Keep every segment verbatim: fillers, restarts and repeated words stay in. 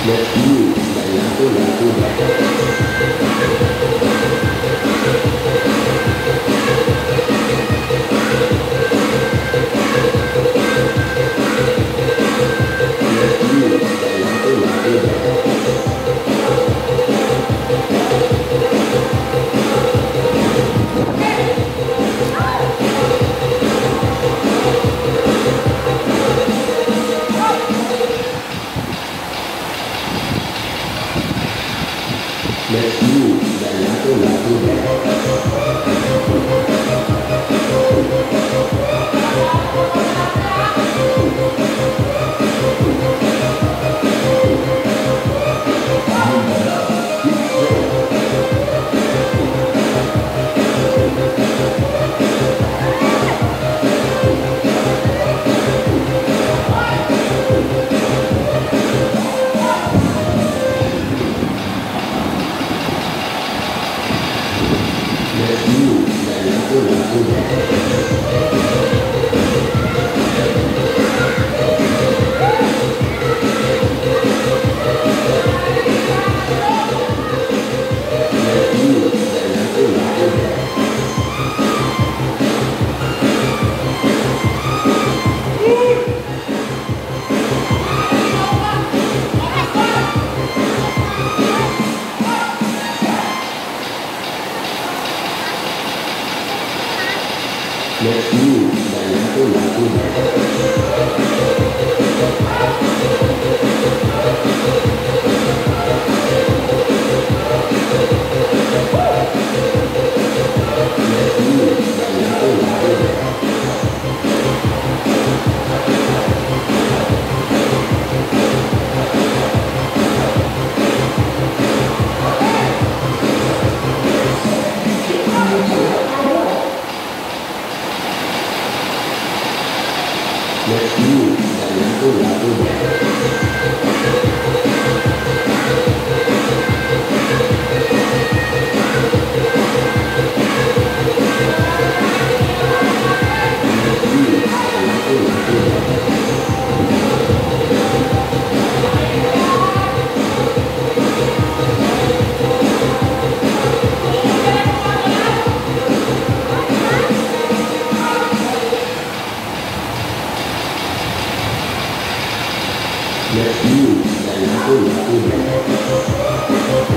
Let's move dari satu lagu Let's move dari satu lagu Let's move dari satu lagu Let's move dari satu lagu Let's move dari satu lagu Let's move dari satu lagu Let's move dari satu lagu Let's move dari satu lagu Let's move dari satu lagu Let's move dari satu lagu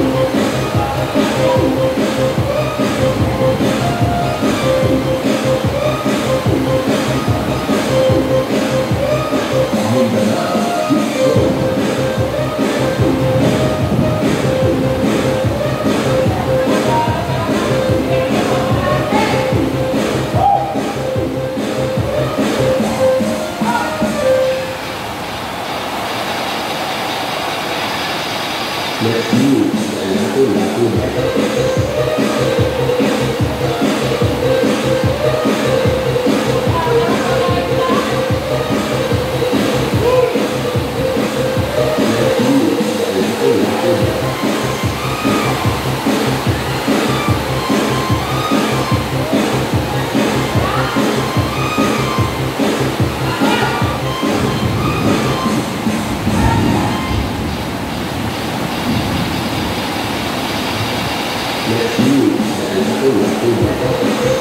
Let's move dari satu lagu Let's move dari satu lagu Let's move dari satu lagu